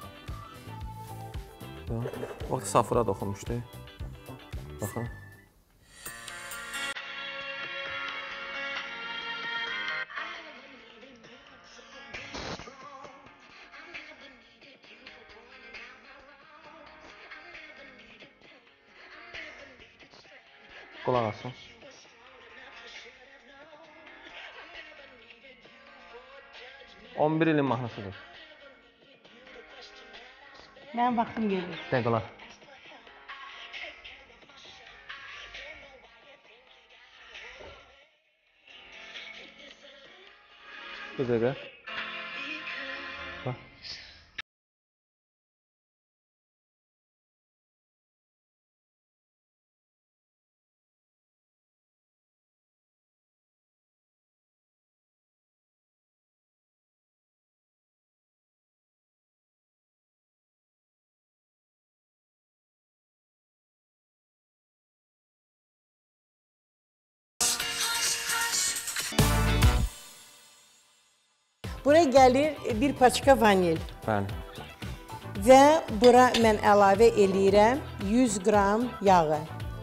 [SPEAKER 2] O vaxtda Safura da oxumuşdu. Baxın. Qulaq asın. on bir ilin mahnısıdır.
[SPEAKER 1] Mənim vaxtım gedir.
[SPEAKER 2] Sən qulaq. Bir dəqiqə. Bax.
[SPEAKER 1] Buraya gəlir bir paçka vanil
[SPEAKER 2] Bəli.
[SPEAKER 1] və bura mən əlavə eləyirəm yüz qram yağı.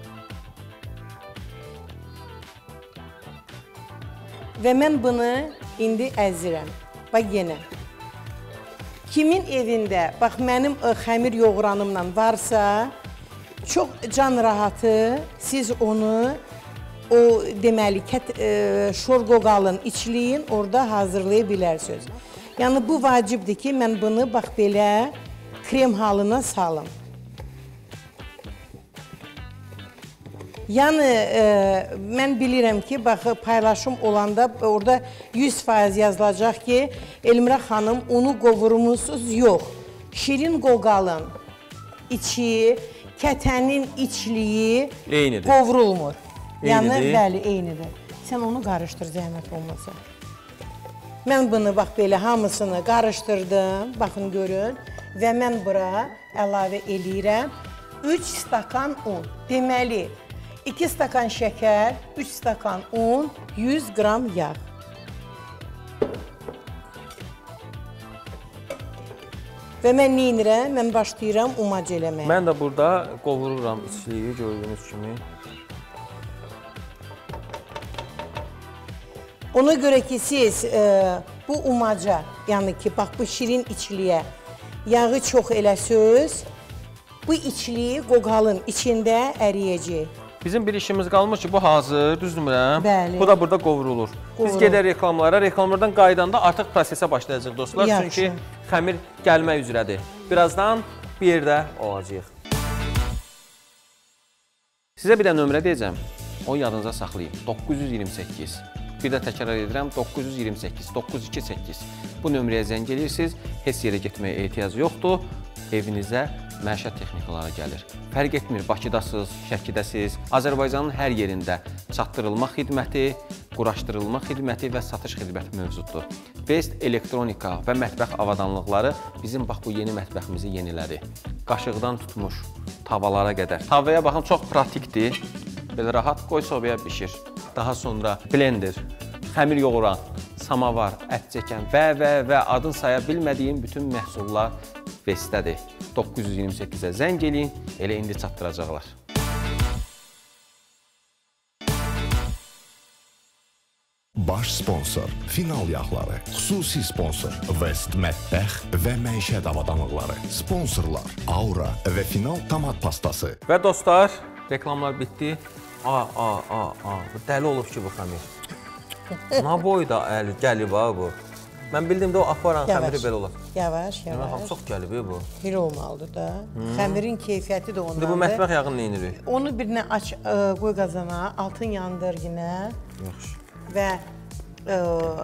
[SPEAKER 1] Və mən bunu indi əzirəm. Bax yenə. Kimin evində, bax mənim xəmir yoğuranımla varsa, çox can rahatı siz onu o deməli kət, e, şor qoqalın içliyin orada hazırlaya bilərsiniz. Yəni bu vacibdir ki, mən bunu bax belə krem halına salım. Yəni e, mən bilirəm ki, bax paylaşım olanda orada yüz faiz yazılacaq ki, Elmira xanım unu qovurmusunuz, yox. Şirin qoqalın içi, kətənin içliyi
[SPEAKER 2] Eynidir.
[SPEAKER 1] qovrulmur. Yəni,
[SPEAKER 2] Eynidir.
[SPEAKER 1] bəli, eynidir. Sən onu qarışdır, zəhmət olmasa. Mən bunu, bax, belə hamısını qarışdırdım, baxın, görün. Və mən bura əlavə eləyirəm üç stakan un. Deməli, iki stakan şəkər, üç stakan un, yüz qram yağ. Və mən nə edirəm? Mən başlayıram umac eləməyə.
[SPEAKER 2] Mən də burada qovururam içliyi gördüyünüz kimi.
[SPEAKER 1] Ona görə ki, siz e, bu umaca, yəni ki, bax bu şirin içliyə yağı çox eləsəz, bu içliyi qoğalın içində əriyəcək.
[SPEAKER 2] Bizim bir işimiz qalmış ki, bu hazır, düzdürmürəm?
[SPEAKER 1] Bəli.
[SPEAKER 2] Bu da burada qovurulur.
[SPEAKER 1] Qovurur.
[SPEAKER 2] Biz gedək reklamlara, reklamlardan qaydanda artıq prosesə başlayacaq dostlar.
[SPEAKER 1] Yaxşı.
[SPEAKER 2] Çünki xəmir gəlmək üzrədir. Birazdan bir yerdə olacaq. Sizə bir də nömrə deyəcəm, onu yadınıza saxlayın. doqquz yüz iyirmi səkkiz. Bir də təkrar edirəm, doqquz yüz iyirmi səkkiz, doqquz yüz iki səkkiz. Bu nömrəyə zəng edirsiniz, heç yerə getməyə ehtiyac yoxdur. Evinizə məişət texnikaları gəlir. Fərq etmir, Bakıdasınız, Şəkidəsiniz, Azərbaycanın hər yerində çatdırılma xidməti, quraşdırılma xidməti və satış xidməti mövcuddur. Best elektronika və mətbəx avadanlıqları bizim bax bu yeni mətbəximizi yenilədi. Qaşıqdan tutmuş tavalara qədər. Tavaya baxın, çox pratikdir. Belə rahat qoy sobaya bişir. Daha sonra blender, xəmir yoğuran, samavar, ət çəkən və və və adın saya bilmədiyim bütün məhsullar Bestədir. doqquz yüz iyirmi səkkizə zəng eləyin, elə indi çatdıracaqlar.
[SPEAKER 3] Baş sponsor Final Yağları, xüsusi sponsor West Mətbəx və məişət avadanlıqları, sponsorlar Aura və Final Tomat Pastası.
[SPEAKER 2] Və dostlar, reklamlar bitdi. A, a, a, a, bu dəli olub ki bu xəmir. Nə boyda əli gəlib ha bu. Mən bildim də o aparan xəmiri belə olar.
[SPEAKER 1] Yavaş, yavaş.
[SPEAKER 2] Çox gəlib bu.
[SPEAKER 1] Bir olmalıdır da. Hmm. Xəmirin keyfiyyəti də ondandır.
[SPEAKER 2] İndi bu mətbəx yağını nə edirik?
[SPEAKER 1] Onu birinə aç, ə, qoy qazana, altın yandır yenə.
[SPEAKER 2] Yaxşı.
[SPEAKER 1] Və ə,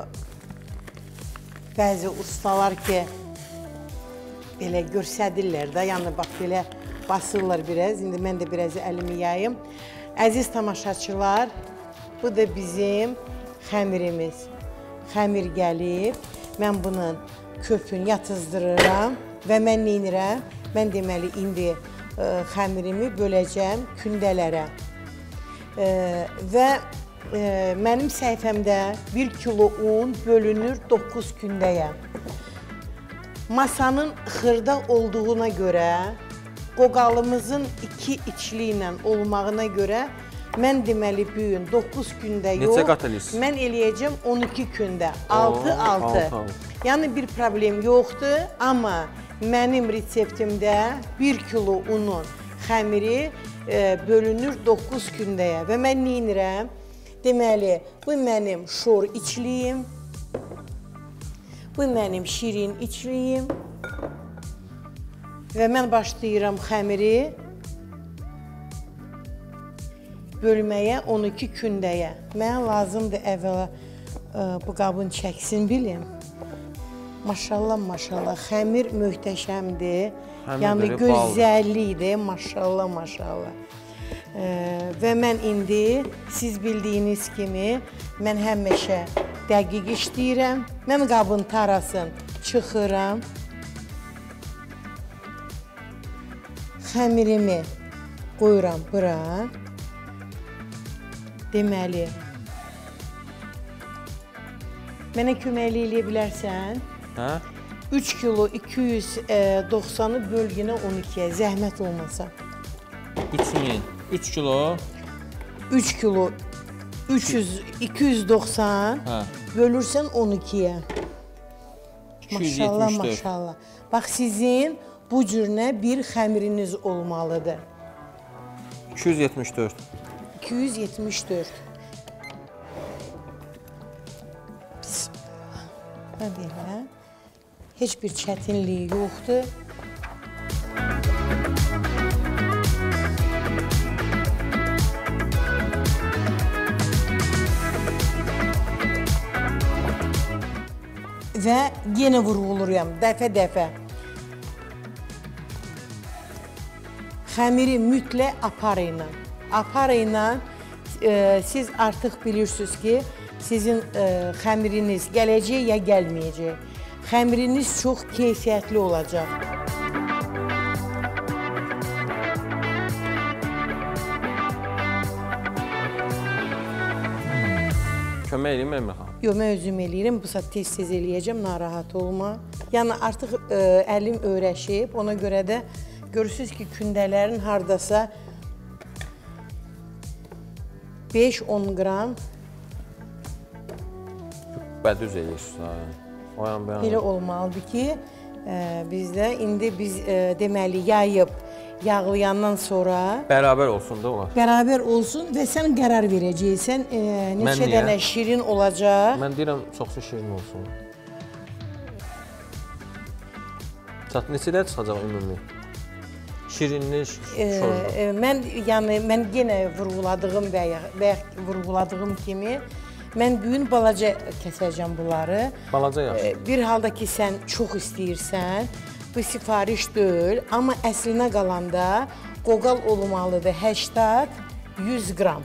[SPEAKER 1] bəzi ustalar ki, belə görsədirlər də, yəni bax belə basırlar biraz. İndi mən də biraz əlimi yayım. Əziz tamaşaçılar, bu da bizim xəmirimiz. Xəmir gəlib, mən bunun köpünü yatızdırıram və mən nə edirəm? Mən deməli, indi ə, xəmirimi böləcəm kündələrə. Ə, və ə, mənim səhifəmdə bir kilo un bölünür doqquz kündəyə. Masanın xırda olduğuna görə, qoğalımızın iki içli ilə olmağına görə mən deməli bu gün doqquz gündə yox,
[SPEAKER 2] Neçə qat eləyirsiz?
[SPEAKER 1] mən eləyəcəm on iki gündə, altı altı. Yəni bir problem yoxdur, amma mənim reseptimdə bir kilo unun xəmiri e, bölünür doqquz gündəyə və mən nə edirəm? Deməli, bu mənim şor içliyim, bu mənim şirin içliyim və mən başlayıram xəmiri bölməyə on iki kündəyə. Mənə lazımdır əvvəla ə, bu qabın çəksin bilim. Maşallah, maşallah, xəmir möhtəşəmdir.
[SPEAKER 2] Xəmir
[SPEAKER 1] yəni
[SPEAKER 2] belə
[SPEAKER 1] gözəllikdir, maşallah, maşallah. Ə, və mən indi siz bildiyiniz kimi mən həmişə dəqiq işləyirəm. Mən qabın tarasını çıxıram. Xəmirimi qoyuram bura. Deməli, mənə köməkli eləyə bilərsən?
[SPEAKER 2] Hə?
[SPEAKER 1] üç kilo iki yüz doxsanı bölgünə on ikiyə, zəhmət olmasa.
[SPEAKER 2] üçün, üç kilo.
[SPEAKER 1] üç kilo üç yüz, iki yüz doxsan
[SPEAKER 2] Hə.
[SPEAKER 1] bölürsən on ikiyə.
[SPEAKER 2] iki yüz yetmiş
[SPEAKER 1] Maşallah,
[SPEAKER 2] dörd.
[SPEAKER 1] maşallah. Bax, sizin bu cürünə bir xəmiriniz olmalıdır.
[SPEAKER 2] iki yüz yetmiş dörd.
[SPEAKER 1] iki yüz yetmiş dörd. Belə, heç bir çətinliyi yoxdur. Və yenə vurğuluram, dəfə-dəfə. Xəmiri mütləq apara ilə. Apara ilə e, siz artıq bilirsiniz ki, sizin e, xəmiriniz gələcək ya gəlməyəcək. Xəmiriniz çox keyfiyyətli olacaq.
[SPEAKER 2] Kömək eləyim Əmrə xanım.
[SPEAKER 1] Yox, mən özüm eləyirəm, bu saat tez-tez eləyəcəm, narahat olma. Yəni artıq ə, əlim öyrəşib, ona görə də görürsünüz ki, kündələrin hardasa beş on qram
[SPEAKER 2] Bədüz eləyirsiniz.
[SPEAKER 1] belə olmalıdır ki, ə, bizdə indi biz ə, deməli yayıb, yağlayandan sonra
[SPEAKER 2] Bərabər olsun da onlar.
[SPEAKER 1] bərabər olsun və sən qərar verəcəksən ə, neçə
[SPEAKER 2] niyə?
[SPEAKER 1] dənə şirin olacaq.
[SPEAKER 2] Mən deyirəm, çoxsu şirin olsun. Çat neçədə çıxacaq ümumi? Şirinli, şorba.
[SPEAKER 1] E, mən yəni mən yenə vurğuladığım və və vurğuladığım kimi mən bu gün balaca kəsəcəm bunları.
[SPEAKER 2] Balaca yaxşı.
[SPEAKER 1] E, bir halda ki sən çox istəyirsən, bu sifariş deyil, amma əslinə qalanda qoqal olmalıdır səksən yüz qram.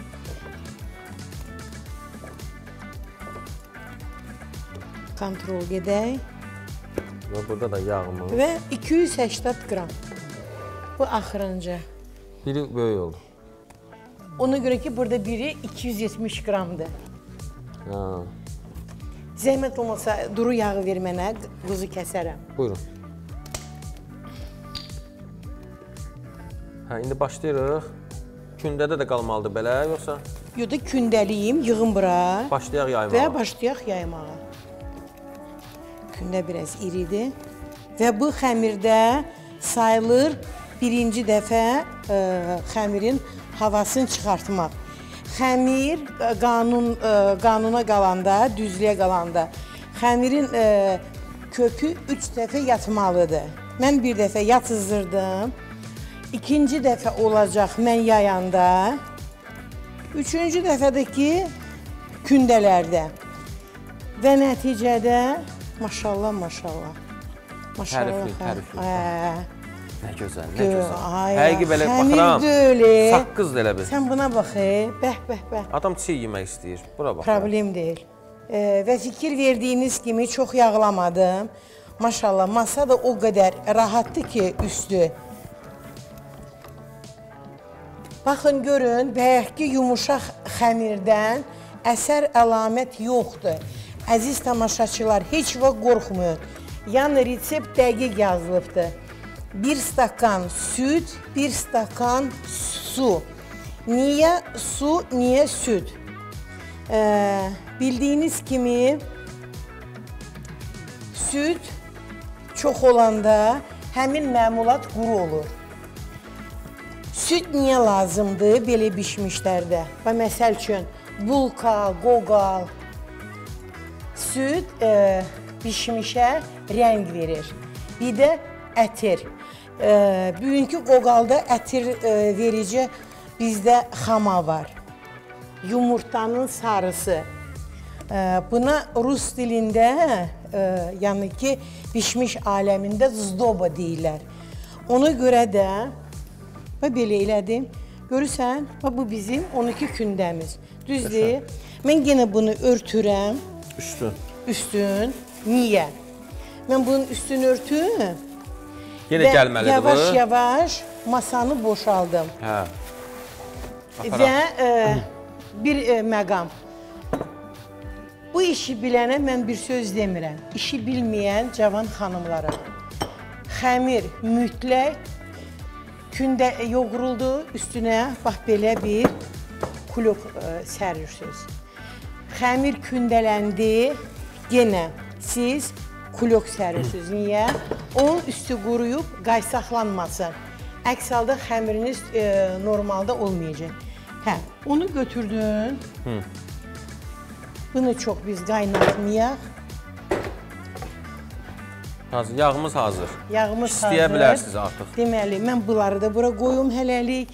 [SPEAKER 1] Kontrol gedək.
[SPEAKER 2] Və burada da yağımız.
[SPEAKER 1] Və iki yüz səksən qram. Bu axırıncı.
[SPEAKER 2] Biri böyük oldu.
[SPEAKER 1] Ona görə ki, burada biri iki yüz yetmiş qramdır.
[SPEAKER 2] Ha.
[SPEAKER 1] Zəhmət olmasa duru yağı ver mənə, quzu kəsərəm.
[SPEAKER 2] Buyurun. Hə, indi başlayırıq. Kündədə də qalmalıdır belə, yoxsa?
[SPEAKER 1] Yox da kündəliyim, yığım bura.
[SPEAKER 2] Başlayaq yaymağa.
[SPEAKER 1] Və başlayaq yaymağa. Kündə biraz iridir. Və bu xəmirdə sayılır birinci dəfə ə, xəmirin havasını çıxartmaq. Xəmir qanun, ə, qanuna qalanda, düzlüyə qalanda xəmirin ə, köpü üç dəfə yatmalıdır. Mən bir dəfə yatızdırdım. İkinci dəfə olacaq mən yayanda. Üçüncü dəfədəki kündələrdə. Və nəticədə maşallah, maşallah. Maşallah.
[SPEAKER 2] Tərifli, tərifli.
[SPEAKER 1] Hə.
[SPEAKER 2] Nə gözəl, nə gözəl.
[SPEAKER 1] Ay,
[SPEAKER 2] Həqiqi belə
[SPEAKER 1] xəmir
[SPEAKER 2] baxıram.
[SPEAKER 1] deyil.
[SPEAKER 2] Saqqız da elə bil.
[SPEAKER 1] Sən buna bax, e, bəh, bəh, bəh.
[SPEAKER 2] Adam çiğ yemək istəyir. Bura bax.
[SPEAKER 1] Problem deyil. E, və fikir verdiyiniz kimi çox yağlamadım. Maşallah, masa da o qədər rahatdır ki, üstü. Baxın, görün, bayaqki yumuşaq xəmirdən əsər əlamət yoxdur. Əziz tamaşaçılar, heç vaxt qorxmayın. Yəni, resept dəqiq yazılıbdır. Bir stakan süt, bir stakan su. Niyə su, niyə süt? Ee, bildiyiniz kimi süt çox olanda həmin məmulat quru olur. Süt niyə lazımdır belə bişmişlərdə? Və məsəl üçün, bulka, qoqal. Süt e, bişmişə rəng verir. Bir də ətir. E, bugünkü qoqalda ətir e, verici bizdə xama var. Yumurtanın sarısı. E, buna rus dilində, e, yəni ki, bişmiş aləmində zdoba deyirlər. Ona görə də, və belə elədim, görürsən, bu bizim on iki kündəmiz. Düzdür? Mən yenə bunu örtürəm.
[SPEAKER 2] Üstün.
[SPEAKER 1] Üstün. Niyə? Mən bunun üstünü örtüm.
[SPEAKER 2] Yenə gəlməlidir bu.
[SPEAKER 1] Yavaş-yavaş masanı boşaldım.
[SPEAKER 2] Hə.
[SPEAKER 1] Və e, bir e, məqam. Bu işi bilənə mən bir söz demirəm. İşi bilməyən cavan xanımlara. Xəmir mütləq kündə yoğruldu, üstünə bax belə bir kulok e, sərirsiniz. Xəmir kündələndi, yenə siz kulok sərirsiniz. Niyə? Onun üstü quruyub qaysaqlanmasın. Əks halda xəmiriniz e, normalda olmayacaq. Hə, onu götürdün. Hı. Bunu çox biz qaynatmayaq.
[SPEAKER 2] Hazır, yağımız hazır.
[SPEAKER 1] Yağımız
[SPEAKER 2] İstəyə
[SPEAKER 1] hazır.
[SPEAKER 2] bilərsiniz artıq.
[SPEAKER 1] Deməli, mən bunları da bura qoyum hələlik.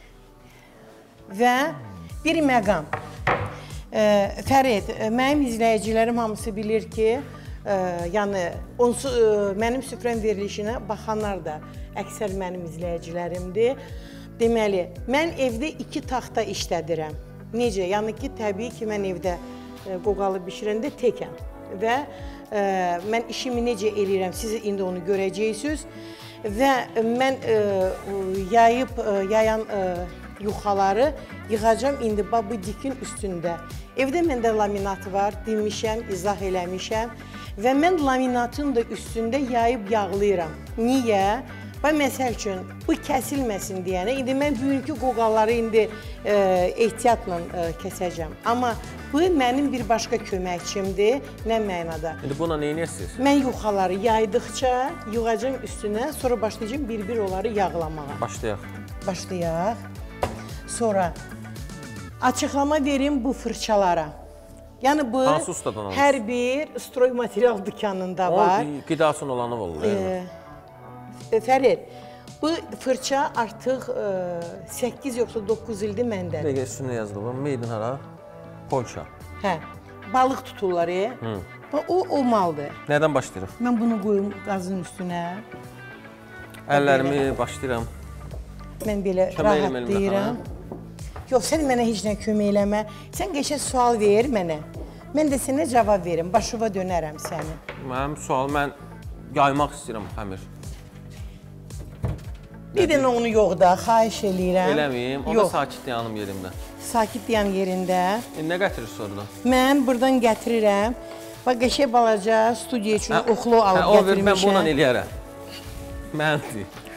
[SPEAKER 1] Və bir məqam. E, Fərid, mənim izləyicilərim hamısı bilir ki, e, yəni onsu, e, mənim süfrəm verilişinə baxanlar da əksər mənim izləyicilərimdir. Deməli, mən evdə iki taxta işlədirəm. Necə? Yəni ki, təbii ki, mən evdə e, qoqalı bişirəndə təkəm. Və e, mən işimi necə eləyirəm, siz indi onu görəcəksiniz. Və mən e, yayıb, e, yayan e, yuxaları yığacam indi bax bu dikin üstündə. Evdə məndə laminat var, demişəm, izah eləmişəm və mən laminatın da üstündə yayıb yağlayıram. Niyə? Bax, məsəl üçün, bu kəsilməsin deyənə, indi mən bugünkü qoğalları indi e, ehtiyatla e, kəsəcəm. Amma bu mənim bir başqa köməkçimdir, nə mənada.
[SPEAKER 2] İndi buna nə edirsiniz?
[SPEAKER 1] Mən yuxaları yaydıqca yığacam üstünə, sonra başlayacağım bir-bir onları yağlamağa.
[SPEAKER 2] Başlayaq.
[SPEAKER 1] Başlayaq. Sonra açıqlama verim bu fırçalara. Yəni bu
[SPEAKER 2] Hansı ustadan almışsınız?
[SPEAKER 1] hər bir stroy material dükanında var.
[SPEAKER 2] O qidasının olanı var.
[SPEAKER 1] Ee, Fərid, bu fırça artıq e, səkkiz yoxsa doqquz ildir məndədir.
[SPEAKER 2] Dəqiqə üstündə yazılıb. Made in hara? Polşa.
[SPEAKER 1] Hə, balıq tuturlar, e? Bax, o, o maldır.
[SPEAKER 2] Nədən başlayırıq?
[SPEAKER 1] Mən bunu qoyum qazın üstünə.
[SPEAKER 2] Əllərimi başlayıram.
[SPEAKER 1] Mən belə
[SPEAKER 2] Kömək
[SPEAKER 1] rahat
[SPEAKER 2] eləmə
[SPEAKER 1] deyirəm. Yox, sən mənə heç nə kömək eləmə. Sən qəşəng sual ver mənə. Mən də sənə cavab verim. Başıva dönərəm səni.
[SPEAKER 2] Mənim sual, mən yaymaq istəyirəm xəmir.
[SPEAKER 1] Bir dənə onu yox da, xahiş eləyirəm.
[SPEAKER 2] Eləməyim, onda sakit dayanım yerimdə.
[SPEAKER 1] Sakit dayan yerində.
[SPEAKER 2] E, nə gətirirsiniz oradan?
[SPEAKER 1] Mən buradan gətirirəm. Bax, qəşəng balaca studiya üçün oxlu alıb
[SPEAKER 2] hə, o ver,
[SPEAKER 1] gətirmişəm.
[SPEAKER 2] mən bununla eləyərəm. Məndir.